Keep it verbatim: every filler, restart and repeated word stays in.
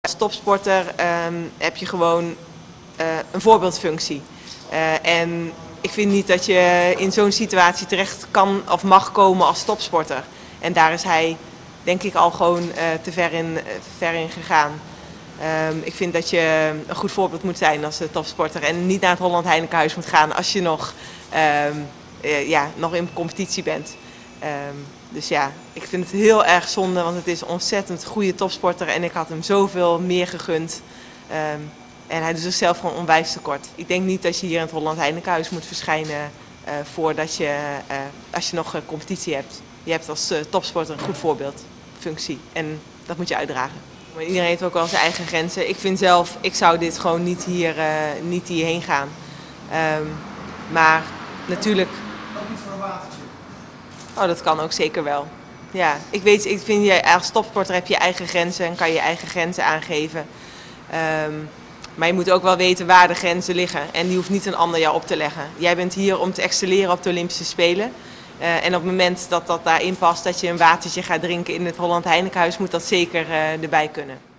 Als topsporter um, heb je gewoon uh, een voorbeeldfunctie. Uh, en ik vind niet dat je in zo'n situatie terecht kan of mag komen als topsporter. En daar is hij denk ik al gewoon uh, te ver in, uh, ver in gegaan. Um, ik vind dat je een goed voorbeeld moet zijn als topsporter en niet naar het Holland Heinekenhuis moet gaan als je nog, um, uh, ja, nog in competitie bent. Um, dus ja, ik vind het heel erg zonde, want het is een ontzettend goede topsporter en ik had hem zoveel meer gegund. Um, en hij doet zichzelf gewoon onwijs tekort. Ik denk niet dat je hier in het Holland Heinekenhuis moet verschijnen uh, voordat je, uh, als je nog uh, competitie hebt. Je hebt als uh, topsporter een goed voorbeeldfunctie en dat moet je uitdragen. Maar iedereen heeft ook wel zijn eigen grenzen. Ik vind zelf, ik zou dit gewoon niet, hier, uh, niet hierheen gaan. Um, maar natuurlijk... Ook niet voor een watertje? Oh, dat kan ook zeker wel. Ja, ik weet, ik vind je als topsporter heb je eigen grenzen en kan je eigen grenzen aangeven. Um, maar je moet ook wel weten waar de grenzen liggen. En die hoeft niet een ander jou op te leggen. Jij bent hier om te excelleren op de Olympische Spelen. Uh, en op het moment dat dat daarin past, dat je een watertje gaat drinken in het Holland Heinekenhuis, moet dat zeker uh, erbij kunnen.